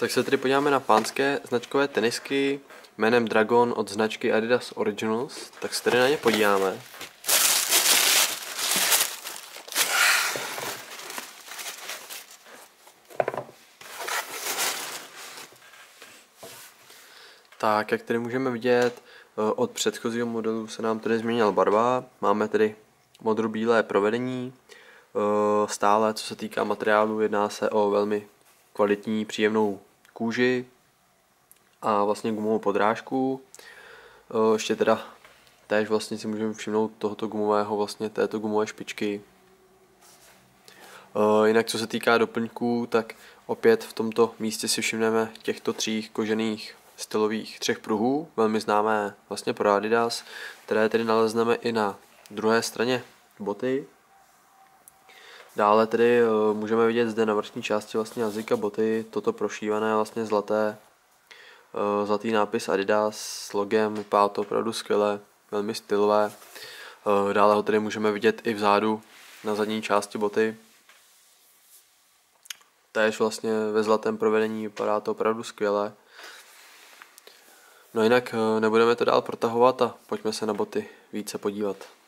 Tak se tedy podíváme na pánské značkové tenisky jménem Dragon od značky Adidas Originals, tak se tedy na ně podíváme. Tak, jak tedy můžeme vidět, od předchozího modelu se nám tedy změnila barva, máme tedy modro-bílé provedení, stále co se týká materiálu jedná se o velmi kvalitní, příjemnou kůži a vlastně gumovou podrážku. Ještě teda též vlastně si můžeme všimnout tohoto gumového, vlastně této gumové špičky. Jinak co se týká doplňků, tak opět v tomto místě si všimneme těchto tří kožených stylových třech pruhů, velmi známé vlastně pro Adidas, které tedy nalezneme i na druhé straně boty. Dále tedy můžeme vidět zde na vrchní části vlastně jazyka boty toto prošívané vlastně zlatý nápis Adidas s logem, vypadá to opravdu skvěle, velmi stylové. Dále ho tedy můžeme vidět i vzadu na zadní části boty. Též vlastně ve zlatém provedení, vypadá to opravdu skvěle. No jinak nebudeme to dál protahovat a pojďme se na boty více podívat.